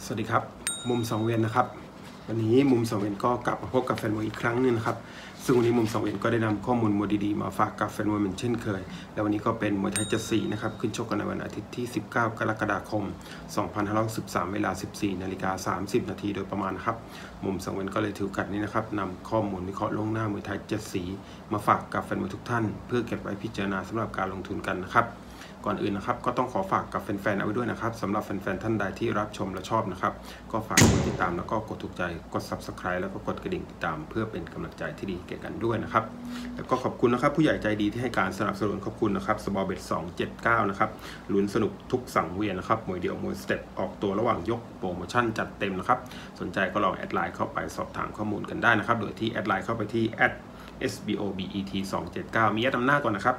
สวัสดีครับมุม2เวียนนะครับวันนี้มุม2เวียนก็กลับมาพบกับแฟนมวยอีกครั้งนึงนะครับซึ่งวันนี้มุม2เวียนก็ได้นำข้อมูลมวยดีๆมาฝากกับแฟนมวยเหมือนเช่นเคยและวันนี้ก็เป็นมวยไทย7-4นะครับขึ้นชกกันในวันอาทิตย์ที่19กรกฎาคม2513เวลา 14:30 นาทีโดยประมาณครับมุม2เวียนก็เลยถือโอกาสนี้นะครับนำข้อมูลวิเคราะห์ล่วงหน้ามวยไทย7 สีมาฝากกับแฟนมวยทุกท่านเพื่อเก็บไว้พิจารณาสำหรับการลงทุนกันนะครับก่อนอื่นนะครับก็ต้องขอฝากกับแฟนๆเอาไว้ด้วยนะครับสำหรับแฟนๆท่านใดที่รับชมและชอบนะครับก็ฝากกดติดตามแล้วก็กดถูกใจกด Subscribe แล้วก็กดกระดิ่งติดตามเพื่อเป็นกำลังใจที่ดีแก่กันด้วยนะครับแล้วก็ขอบคุณนะครับผู้ใหญ่ใจดีที่ให้การสนับสนุนขอบคุณนะครับสบอเบ็ด279นะครับลุ้นสนุกทุกสังเวียนนะครับมวยเดี่ยวมวยสเต็ปออกตัวระหว่างยกโปรโมชั่นจัดเต็มนะครับสนใจก็ลองแอดไลน์เข้าไปสอบถามข้อมูลกันได้นะครับโดยที่แอดไลน์เข้าไปที่ @sbobet 279มีแอดนำหน้าก่อนนะครับ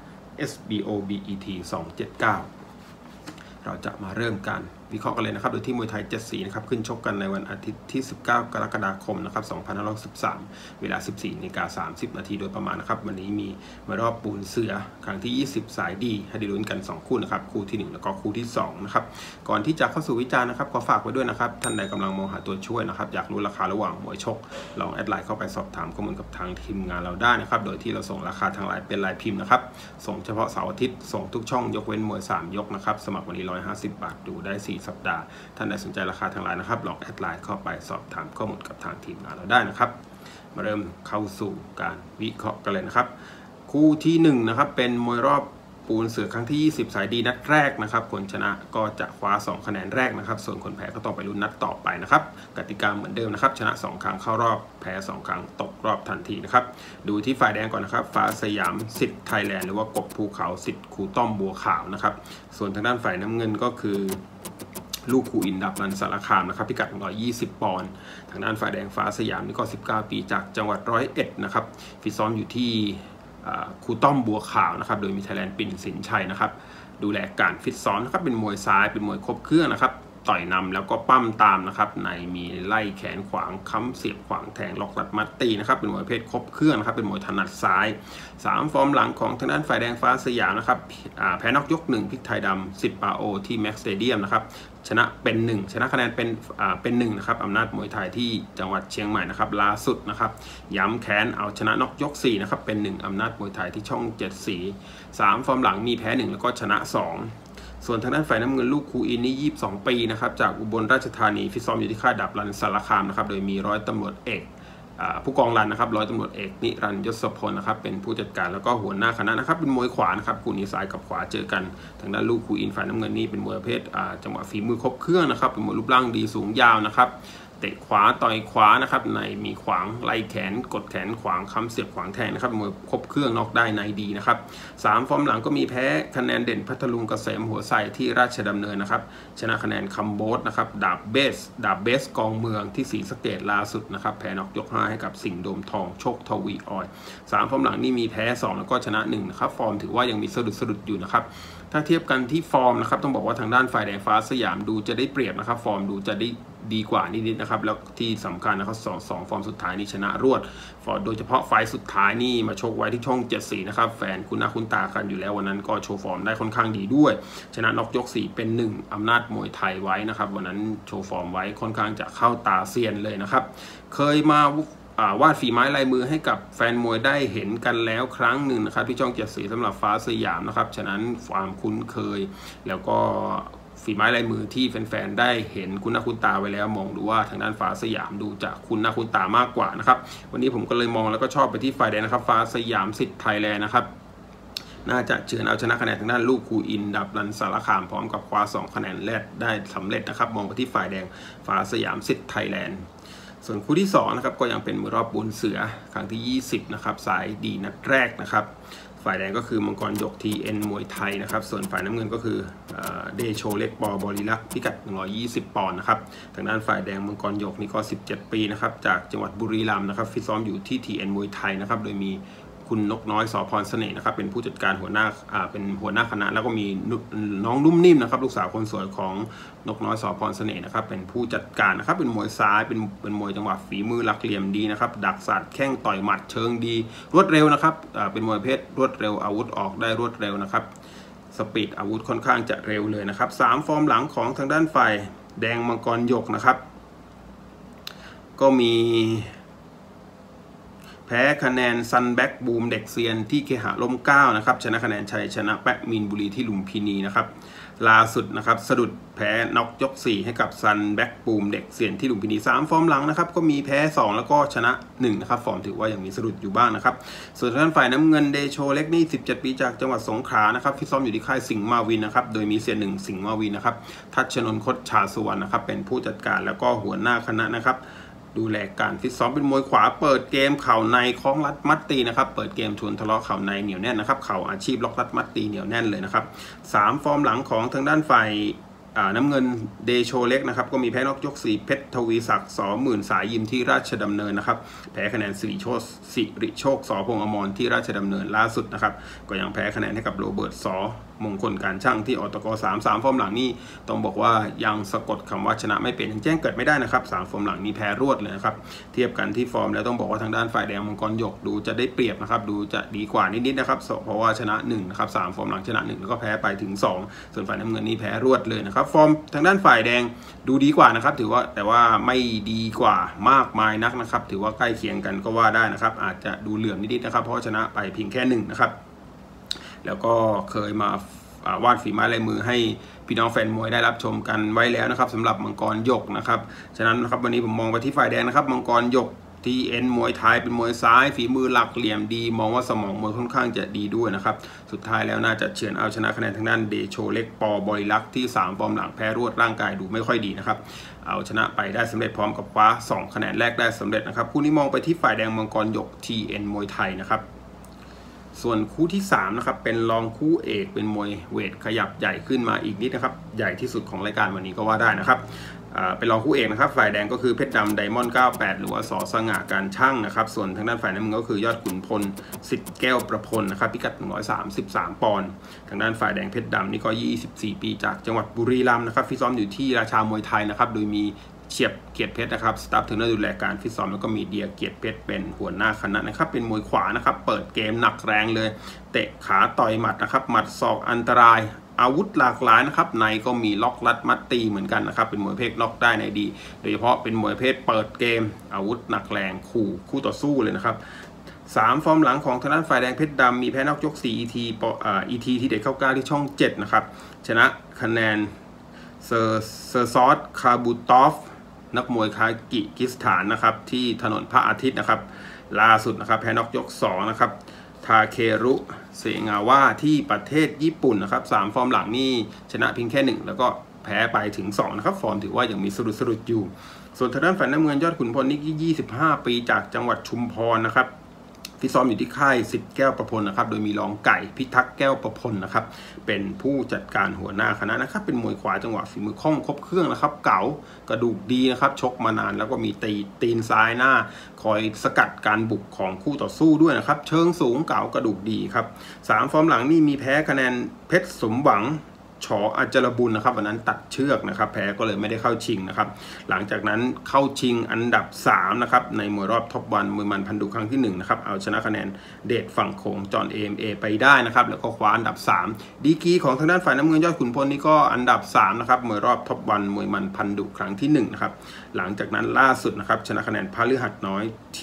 SBOBET 279เราจะมาเริ่มการวิเคราะห์กันเลยนะครับโดยที่มวยไทย7 สีนะครับขึ้นชกกันในวันอาทิตย์ที่19กรกฎาคมนะครับ2513เวลา 14:30 นาทีโดยประมาณนะครับวันนี้มีมารอบปูนเสือครั้งที่20สายดีให้ได้ลุ้นกัน2คู่นะครับคู่ที่1แล้วก็คู่ที่2นะครับก่อนที่จะเข้าสู่วิจารณ์นะครับขอฝากไว้ด้วยนะครับท่านใดกำลังมองหาตัวช่วยนะครับอยากรู้ราคาระหว่างมวยชกลองแอดไลน์เข้าไปสอบถามข้อมูลกับทางทีมงานเราได้นะครับโดยที่เราส่งราคาทางไลน์เป็นรายพิมพ์นะครับส่งเฉพาะเสาร์อาทิตย์ส่งทุกช่องยกเว้นมวย3ยกนะครับสมัครวันนี้150 บาทดูได้4สัปดาห์ท่านใดสนใจราคาทางไลน์นะครับลองแอดไลน์เข้าไปสอบถามข้อมูลกับทางทีมงานเราได้นะครับมาเริ่มเข้าสู่การวิเคราะห์กันเลยนะครับคู่ที่1นะครับเป็นมวยรอบปูนเสือครั้งที่20สายดีนัดแรกนะครับคนชนะก็จะคว้า2คะแนนแรกนะครับส่วนคนแพ้ก็ต้องไปลุ้นนัดต่อไปนะครับกติกาเหมือนเดิมนะครับชนะ2ครั้งเข้ารอบแพ้2ครั้งตกรอบทันทีนะครับดูที่ฝ่ายแดงก่อนนะครับฟ้าสยามสิทธิ์ไทยแลนด์หรือว่ากบภูเขาสิทธิ์ครูต้อมบัวขาวนะครับส่วนทางด้านฝ่ายน้ำเงินก็คือลูกครูอินดับรันสารคามนะครับพิกัด120ปอนด์ทางด้านฝ่ายแดงฟ้าสยามนี่ก็19ปีจากจังหวัด101นะครับฟิตซ้อมอยู่ที่ครูต้อมบัวขาวนะครับโดยมีไทยแลนด์ปิ่นสินชัยนะครับดูแลการฟิตซ้อมนะครับเป็นมวยซ้ายเป็นมวยครบเครื่องนะครับต่อยนำแล้วก็ปั้มตามนะครับในมีไล่แขนขวางค้ำเสียบขวางแทงล็อกรัดมัดตีนะครับเป็นมวยประเภทครบเครื่องนะครับเป็นมวยถนัดซ้าย3ฟอร์มหลังของทางด้านฝ่ายแดงฟ้าสยามนะครับแพ้น็อกยก1พลิกไทยดำ10ปาโอที่แม็กซ์สเตเดียมนะครับชนะเป็น1ชนะคะแนนเป็น1นะครับอำนาจมวยไทยที่จังหวัดเชียงใหม่นะครับล่าสุดนะครับย้ำแค้นเอาชนะน็อกยก4นะครับเป็น1อำนาจมวยไทยที่ช่อง7สี3ฟอร์มหลังมีแพ้1แล้วก็ชนะ2ส่วนทางด้านฝ่ายน้ำเงินลูกครูอินนี่22ปีนะครับจากอุบลราชธานีฟิตซ้อมอยู่ที่ค่ายดับรันสารคามนะครับโดยมีร้อยตำรวจเอกผู้กองรันนะครับร้อยตำรวจเอกนิรันดร์ยศพลนะครับเป็นผู้จัดการแล้วก็หัวหน้าคณะนะครับเป็นมวยขวานะครับคู่นี้ซ้ายกับขวาเจอกันทางด้านลูกครูอินฝ่ายน้ำเงินนี่เป็นมวยประเภทจังหวะฝีมือครบเครื่องนะครับเป็นมวยรูปร่างดีสูงยาวนะครับเตะขวาต่อยขวานะครับในมีขวางไล่แขนกดแขนขวางค้ำเสียบขวางแทงนะครับมวยครบเครื่องนอกได้ในดีนะครับ3ฟอร์มหลังก็มีแพ้คะแนนเด่นพัทลุงเกษมหัวไส่ที่ราชดำเนินนะครับชนะคะแนนคัมโบสนะครับดาบเบสกองเมืองที่ศรีสะเกษล่าสุดนะครับแพ้น็อกยก5ให้กับสิงห์โดมทองโชคทวีออย3ฟอร์มหลังนี่มีแพ้2แล้วก็ชนะ1นะครับฟอร์มถือว่ายังมีสะดุดอยู่นะครับถ้าเทียบกันที่ฟอร์มนะครับต้องบอกว่าทางด้านฝ่ายแดงฟ้าสยามดูจะได้เปรียบนะครับฟอร์มดูจะได้ดีกว่านิดๆนะครับแล้วที่สำคัญนะครับสองฟอร์มสุดท้ายนี่ชนะรวดโดยเฉพาะไฟสุดท้ายนี่มาชกไว้ที่ช่อง7 สีนะครับแฟนคุณหน้าคุณตากันอยู่แล้ววันนั้นก็โชว์ฟอร์มได้ค่อนข้างดีด้วยชนะน็อกยก4เป็น1อำนาจมวยไทยไว้นะครับวันนั้นโชว์ฟอร์มไว้ค่อนข้างจะเข้าตาเซียนเลยนะครับเคยมาวาดฝีไม้ลายมือให้กับแฟนมวยได้เห็นกันแล้วครั้งหนึ่งนะครับที่ช่อง7 สีสำหรับฟ้าสยามนะครับฉะนั้นความคุ้นเคยแล้วก็ฝีไม้ลายมือที่แฟนๆได้เห็นคุณหน้าคุณตาไว้แล้วมองดูว่าทางด้านฟ้าสยามดูจะคุณหน้าคุณตามากกว่านะครับวันนี้ผมก็เลยมองแล้วก็ชอบไปที่ฝ่ายแดงนะครับฟ้าสยามสิทธิ์ไทยแลนด์นะครับน่าจะเฉือนเอาชนะคะแนนทางด้านลูกครูอินดับรันสารคามพร้อมกับคว้า2คะแนนแรกได้สำเร็จนะครับมองไปที่ฝ่ายแดงฟ้าสยามสิทธิ์ไทยแลนด์ส่วนคู่ที่2นะครับก็ยังเป็นมวยรอบปูนเสือครั้งที่20นะครับสายดีนัดแรกนะครับฝ่ายแดงก็คือมังกรหยก TN มวยไทยนะครับส่วนฝ่ายน้ำเงินก็คือเดโชเล็กปอบริลักษ์พิกัด120ปอนด์นะครับทางด้านฝ่ายแดงมังกรหยกนี่ก็17ปีนะครับจากจังหวัดบุรีรัมย์นะครับฟิตซ้อมอยู่ที่ TN มวยไทยนะครับโดยมีคุณนกน้อยสพรเสน่ห์นะครับเป็นผู้จัดการหัวหน้าเป็นหัวหน้าคณะแล้วก็มีน้องนุ่มนิ่มนะครับลูกสาวคนสวยของนกน้อยสพรเสน่ห์นะครับเป็นผู้จัดการนะครับเป็นมวยซ้ายเป็นมวยจังหวะฝีมือหลักเหลี่ยมดีนะครับดักศาสตร์แข้งต่อยหมัดเชิงดีรวดเร็วนะครับเป็นมวยเพศรวดเร็วอาวุธออกได้รวดเร็วนะครับสปีดอาวุธค่อนข้างจะเร็วเลยนะครับ3ฟอร์มหลังของทางด้านฝ่ายแดงมังกรหยกนะครับก็มีแพ้คะแนนซันแบ็กบูมเด็กเซียนที่เคหะร่มเกล้านะครับชนะคะแนนชัยชนะแปะมีนบุรีที่ลุมพินีนะครับล่าสุดนะครับสะดุดแพ้น็อกยก4ให้กับซันแบ็กบูมเด็กเซียนที่ลุมพินี3ฟอร์มหลังนะครับก็มีแพ้2แล้วก็ชนะ1นะครับฟอร์มถือว่ายังมีสะดุดอยู่บ้างนะครับส่วนทางด้านฝ่ายน้ำเงินเดโชเล็กนี่17 ปีจากจังหวัดสงขลานะครับฟิตซ้อมอยู่ที่ค่ายสิงห์มาวินนะครับโดยมีเซียน1สิงห์มาวินนะครับทัชนนท์คดชาสุวรรณนะครับเป็นผู้จัดการแล้วก็หัวหน้าคณะนะครับดูแลการฟิตซ้อมเป็นมวยขวาเปิดเกมเข่าในคล้องรัดมัดตีนะครับเปิดเกมชวนทะเลาะเข่าในเหนียวแน่นนะครับเข่าอาชีพล็อกรัดมัดตีเหนียวแน่นเลยนะครับ3ฟอร์มหลังของทางด้านฝ่ายน้ำเงินเดโชเล็กนะครับก็มีแพ้นอกยก4เพชรทวีศักดิ์สหมื่นสายยิมที่ราชดำเนินนะครับแพ้คะแนนสิริโชคสพงษ์อมรที่ราชดำเนินล่าสุดนะครับก็ยังแพ้คะแนนให้กับโรเบิร์ตสมงคลการช่างที่อตก3ฟอร์มหลังนี่ต้องบอกว่ายังสะกดคำว่าชนะไม่เป็นยังแจ้งเกิดไม่ได้นะครับ3ฟอร์มหลังนี้แพ้รวดเลยนะครับเทียบกันที่ฟอร์มแล้วต้องบอกว่าทางด้านฝ่ายแดงมังกรหยกดูจะได้เปรียบนะครับดูจะดีกว่านิดๆนะครับเพราะว่าชนะ1นะครับ3ฟอร์มหลังชนะ1แล้วก็แพ้ไปถึง2ส่วนฝ่ายน้ำเงินนี่แพ้รวดเลยนะครับฟอร์มทางด้านฝ่ายแดงดูดีกว่านะครับถือว่าแต่ว่าไม่ดีกว่ามากมายนักนะครับถือว่าใกล้เคียงกันก็ว่าได้นะครับอาจจะดูเหลื่อมนิดๆนะครับเพราะชนะไปเพียงแค่1นะครับแล้วก็เคยมาวาดฝีไม้ลายมือให้พี่น้องแฟนมวยได้รับชมกันไว้แล้วนะครับสำหรับมังกรหยกนะครับฉะนั้นนะครับวันนี้ผมมองไปที่ฝ่ายแดงนะครับมังกรหยกที่มวยไทยเป็นมวยซ้ายฝีมือหลักเหลี่ยมดีมองว่าสมองมวยค่อนข้างจะดีด้วยนะครับสุดท้ายแล้วน่าจะเฉือนเอาชนะคะแนนทางด้านเดโชเล็กปบริลักษ์ที่3ฟอร์มหลังแพ้รวดร่างกายดูไม่ค่อยดีนะครับเอาชนะไปได้สำเร็จพร้อมกับคว้า2คะแนนแรกได้สำเร็จนะครับคู่นี้มองไปที่ฝ่ายแดงมังกรหยกมวยไทยนะครับส่วนคู่ที่3นะครับเป็นรองคู่เอกเป็นมวยเวทขยับใหญ่ขึ้นมาอีกนิดนะครับใหญ่ที่สุดของรายการวันนี้ก็ว่าได้นะครับเป็นรองคู่เอกนะครับฝ่ายแดงก็คือเพชรดำไดมอนด์98หรือว่าสสง่าการช่างนะครับส่วนทางด้านฝ่ายน้ำเงินก็คือยอดขุนพลสิทธิ์แก้วประพลนะครับพิกัด133ปอนด์ทางด้านฝ่ายแดงเพชรดำนี่ก็24 ปีจากจังหวัดบุรีรัมย์นะครับฟิตซ้อมอยู่ที่ราชามวยไทยนะครับโดยมีเฉียบเกียรติเพชรนะครับสตาฟเทรนเนอร์ดูแลการฟิตซ้อมแล้วก็มีเดียเกียรติเพชรเป็นหัวหน้าคณะนะครับเป็นมวยขวานะครับเปิดเกมหนักแรงเลยเตะขาต่อยหมัดนะครับหมัดศอกอันตรายอาวุธหลากหลายนะครับในก็มีล็อกลัดมัดตีเหมือนกันนะครับเป็นมวยเพศล็อกได้ในดีโดยเฉพาะเป็นมวยเพศเปิดเกมอาวุธหนักแรงขู่คู่ต่อสู้เลยนะครับ3ฟอร์มหลังของทางด้านฝ่ายแดงเพชรดำมีแพ้นอกยก4 ET ที่เด็ดเข้ากล้าที่ช่อง7นะครับชนะคะแนนเซอร์ซอสคาบูตอฟนักมวยคากิสถานนะครับที่ถนนพระอาทิตย์นะครับล่าสุดนะครับแพ้นอกยก2นะครับทาเครุเซงาวะที่ประเทศญี่ปุ่นนะครับ3ฟอร์มหลังนี่ชนะเพียงแค่1แล้วก็แพ้ไปถึง2นะครับฟอร์มถือว่ายังมีสะดุดอยู่ส่วนทางด้านฝ่ายน้ำเงินยอดขุนพลนี่25 ปีจากจังหวัดชุมพรนะครับที่ซ้อมอยู่ที่ค่ายสิทธิ์แก้วประพลนะครับโดยมีรองไก่พิทักษ์แก้วประพลนะครับเป็นผู้จัดการหัวหน้าคณะนะครับเป็นมวยขวาจังหวะฝีมือคล่องครบเครื่องนะครับเก๋ากระดูกดีนะครับชกมานานแล้วก็มีตีนซ้ายหน้าคอยสกัดการบุกของคู่ต่อสู้ด้วยนะครับเชิงสูงเก๋ากระดูกดีครับ3ฟอร์มหลังนี่มีแพ้คะแนนเพชรสมหวังชออัจจรบุญนะครับวันนั้นตัดเชือกนะครับแพ้ก็เลยไม่ได้เข้าชิงนะครับหลังจากนั้นเข้าชิงอันดับ3นะครับในมวยรอบท็อปวันมวยมันพันดุครั้งที่1นะครับเอาชนะคะแนนเดชฝั่งโขงจอห์นAMAไปได้นะครับแล้วก็คว้าอันดับ3ดีกรีของทางด้านฝ่ายน้ำเงินยอดขุนพลนี่ก็อันดับ3นะครับมวยรอบท็อปวันมวยมันพันดุครั้งที่1นะครับหลังจากนั้นล่าสุดนะครับชนะคะแนนพฤหัสน้อย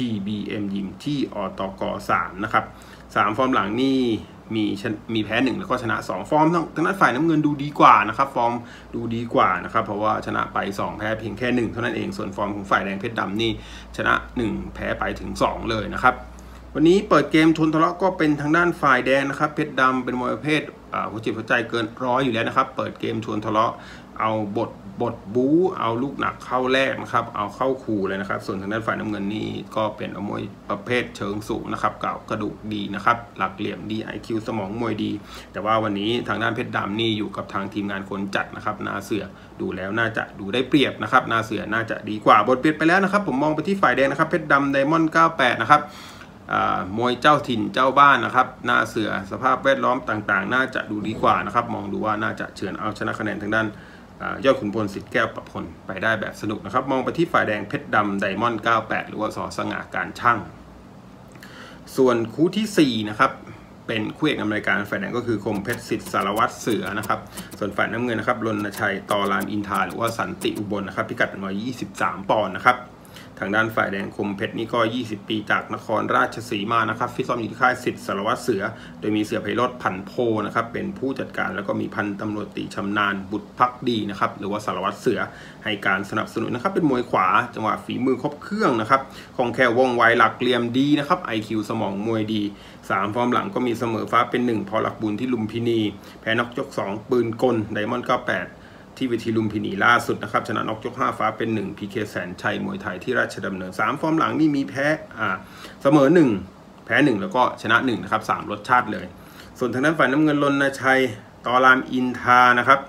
TBM ยิมที่อตก3นะครับ3ฟอร์มหลังนี่มีแพ้1แล้วก็ชนะ2ฟอร์มทางด้านฝ่ายน้ำเงินดูดีกว่านะครับฟอร์มดูดีกว่านะครับเพราะว่าชนะไป2แพ้เพียงแค่1เท่านั้นเองส่วนฟอร์มของฝ่ายแดงเพชรดำนี่ชนะ1แพ้ไปถึง2เลยนะครับวันนี้เปิดเกมชนทะเลาะก็เป็นทางด้านฝ่ายแดงนะครับเพชรดำเป็นมวยประเภทหัวจิตหัวใจเกิน100อยู่แล้วนะครับเปิดเกมชนทะเลาะเอาบทบู๊เอาลูกหนักเข้าแรกนะครับเอาเข้าขู่เลยนะครับส่วนทางด้านฝ่ายน้ำเงินนี่ก็เป็นมวยประเภทเชิงสูงนะครับเก่ากระดูกดีนะครับหลักเหลี่ยมดี IQ สมองมวยดีแต่ว่าวันนี้ทางด้านเพชรดำนี่อยู่กับทางทีมงานคนจัดนะครับนาเสือดูแล้วน่าจะดูได้เปรียบนะครับนาเสือน่าจะดีกว่าบทเปลี่ยนไปแล้วนะครับผมมองไปที่ฝ่ายแดงนะครับเพชรดำไดมอนด์98นะครับมวยเจ้าถิ่นเจ้าบ้านนะครับหน้าเสือสภาพแวดล้อมต่างๆน่าจะดูดีกว่านะครับมองดูว่าน่าจะเฉือนเอาชนะคะแนนทางด้านยอดขุนพลสิทธิ์แก้วประพลไปได้แบบสนุกนะครับมองไปที่ฝ่ายแดงเพชรดำไดมอนด์98หรือว่าสสง่าการช่างส่วนคู่ที่4นะครับเป็นคู่เอกอเมริกันฝ่ายแดงก็คือคมเพชรศิษย์สารวัตรเสือนะครับส่วนฝ่ายน้ำเงินนะครับรณชัยตอรามอินทราหรือว่าสันติอุบลนะครับพิกัด123ปอนด์นะครับทางด้านฝ่ายแดงคมเพชรนี่ก็20ปีจากนครราชสีมานะครับฟิตซ้อมอยู่ที่ค่ายศิษย์สารวัตรเสือโดยมีเสือไพโรจน์ผันโพนะครับเป็นผู้จัดการแล้วก็มีพันตำรวจตรีชำนาญบุตรพักดีนะครับหรือว่าสารวัตรเสือให้การสนับสนุนนะครับเป็นมวยขวาจังหวะฝีมือครบเครื่องนะครับคล่องแคล่วว่องไวหลักเหลี่ยมดีนะครับ IQ สมองมวยดี3ฟอร์มหลังก็มีเสมอฟ้าเป็น1พอหลักบุญที่ลุมพินีแพ้น็อกยก2ปืนกลไดมอนด์98ที่เวทีลุมพินีล่าสุดนะครับชนะน็อกยก5ฟ้าเป็น1 PK แสนชัยมวยไทยที่ราชดำเนิน3ฟอร์มหลังนี่มีแพ้เสมอ1แพ้1แล้วก็ชนะ1นะครับ3รสชาติเลยส่วนทางด้านฝ่ายน้ำเงินรณชัยตอรามอินทรานะครับ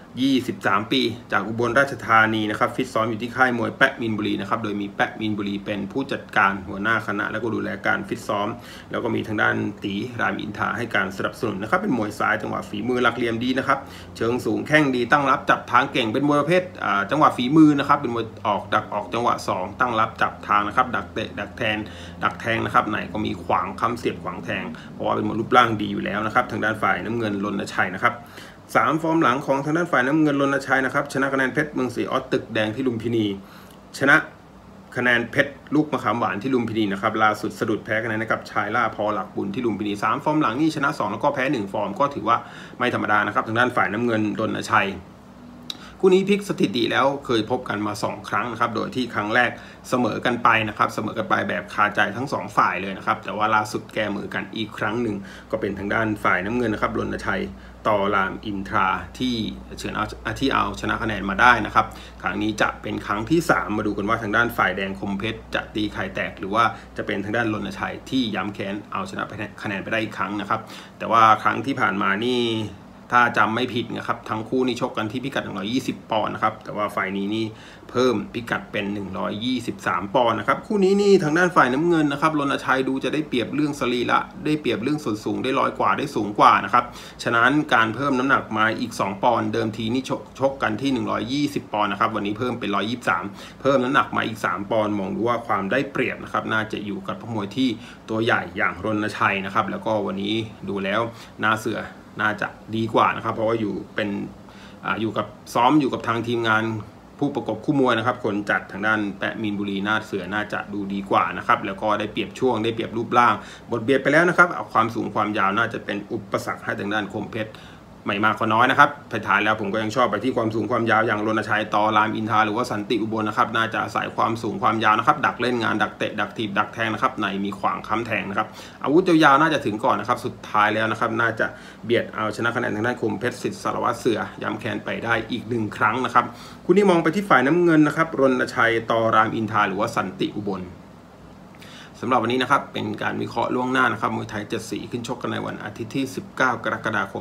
23ปีจากอุบลราชธานีนะครับฟิตซ้อมอยู่ที่ค่ายมวยแปะมีนบุรีนะครับโดยมีแปะมีนบุรีเป็นผู้จัดการหัวหน้าคณะแล้วก็ดูแลการฟิตซ้อมแล้วก็มีทางด้านตีรามอินทราให้การสนับสนุนนะครับเป็นมวยซ้ายจังหวะฝีมือหลักเหลี่ยมดีนะครับเชิงสูงแข้งดีตั้งรับจับทางเก่งเป็นมวยประเภทจังหวะฝีมือนะครับเป็นมวยออกดักออกจังหวะ2ตั้งรับจับทางนะครับดักเตะดักแทงนะครับไหนก็มีขวางค้ำเสียบขวางแทงเพราะว่าเป็นมวยรูปร่างดีอยู่แล้วนะครับทางด้านฝ่ายน้ำเงินรณชัยนะครับ3ฟอร์มหลังของทางด้านฝ่ายน้ำเงินรณชัยนะครับชนะคะแนนเพชรเมืองศรีออสตึกแดงที่ลุมพินีชนะคะแนนเพชรลูกมะขามหวานที่ลุมพินีนะครับล่าสุดสะดุดแพ้คะแนนกับชายล่าพอหลักบุญที่ลุมพินี3ฟอร์มหลังนี่ชนะ2แล้วก็แพ้1ฟอร์มก็ถือว่าไม่ธรรมดานะครับทางด้านฝ่ายน้ำเงินรณชัยคู่นี้พลิกสถิติแล้วเคยพบกันมา2ครั้งนะครับโดยที่ครั้งแรกเสมอกันไปนะครับเสมอกันไปแบบคาใจทั้ง2ฝ่ายเลยนะครับแต่ว่าล่าสุดแก้มือกันอีกครั้งหนึ่งก็เป็นทางด้านฝ่ายน้ำเงินนะครับรณชัยตอรามอินทราที่เอาชนะคะแนนมาได้นะครับครั้งนี้จะเป็นครั้งที่3มาดูกันว่าทางด้านฝ่ายแดงคมเพชรจะตีไข่แตกหรือว่าจะเป็นทางด้านรณชัยที่ย้ำแค้นเอาชนะคะแนนไปได้อีกครั้งนะครับแต่ว่าครั้งที่ผ่านมานี่ถ้าจำไม่ผิดนะครับทั้งคู่นี่ชกกันที่พิกัด120ปอนด์นะครับแต่ว่าฝ่ายนี้นี่เพิ่มพิกัดเป็น123ปอนด์นะครับคู่นี้นี่ทางด้านฝ่ายน้ำเงินนะครับรณชัยดูจะได้เปรียบเรื่องสรีระได้เปรียบเรื่องส่วนสูงได้100 กว่าได้สูงกว่านะครับฉะนั้นการเพิ่มน้ำหนักมาอีก2ปอนด์เดิมทีนี่ชกกันที่120ปอนด์นะครับวันนี้เพิ่มเป็น123เพิ่มน้ำหนักมาอีก3ปอนด์มองดูว่าความได้เปรียบนะครับน่าจะอยู่กับผู้มวยที่ตัวใหญ่อย่างรณชัยนะครับแล้วก็วันนี้ดูแล้วน่าจะดีกว่านะครับเพราะว่าอยู่กับซ้อมอยู่กับทางทีมงานผู้ประกบคู่มวยนะครับคนจัดทางด้านแปะมีนบุรีนาเสือน่าจะดูดีกว่านะครับแล้วก็ได้เปรียบช่วงได้เปรียบรูปร่างบทเบียดไปแล้วนะครับเอาความสูงความยาวน่าจะเป็นอุปสรรคให้ทางด้านคมเพชรไม่มากก็น้อยนะครับท้ายแล้วผมก็ยังชอบไปที่ความสูงความยาวอย่างรณชัยตอรามอินทราหรือว่าสันติอุบลนะครับน่าจะอาศัยความสูงความยาวนะครับดักเล่นงานดักเตะดักถีบดักแทงนะครับในมีขวางค้ำแทงนะครับอาวุธยาวๆน่าจะถึงก่อนนะครับสุดท้ายแล้วนะครับน่าจะเบียดเอาชนะคะแนนทางด้านคมเพชรศิษย์สารวัตรเสือย้ำแค้นไปได้อีก1ครั้งนะครับคุณนี่มองไปที่ฝ่ายน้ำเงินนะครับรณชัยตอรามอินทราหรือว่าสันติอุบลสำหรับวันนี้นะครับเป็นการวิเคราะห์ล่วงหน้านะครับมวยไทย7 สีขึ้นชกกันในวันอาทิตย์ที่19 กรกฎาคม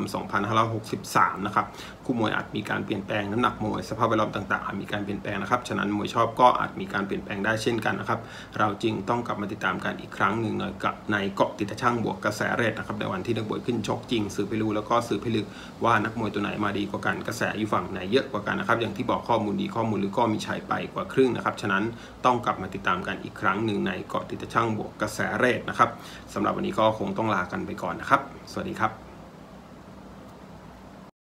2563นะครับคู่มวยอาจมีการเปลี่ยนแปลงน้ำหนักมวยสภาพแวดล้อมต่างๆอาจมีการเปลี่ยนแปลงนะครับฉะนั้นมวยชอบก็อาจมีการเปลี่ยนแปลงได้เช่นกันนะครับเราจึงต้องกลับมาติดตามกันอีกครั้งหนึ่งในเกาะติดช่างบวกกระแสเรทนะครับในวันที่นักมวยขึ้นชกจริงสืบไปรู้แล้วก็สืบไปลึกว่านักมวยตัวไหนมาดีกว่ากันกระแสอยู่ฝั่งไหนเยอะกว่ากันนะครับอย่างที่บอกข้อมูลดีข้อมูลหรือก็มีชัยไปกว่าครึ่งนะครับฉะนั้นต้องกลับมาติดตามกันอีกครั้งหนึ่งในเกาะติดช่างบวกกระแสเรทนะครับสำหรับวันนี้ก็คงต้องลากันไปก่อนนะครับสวัสดีครับ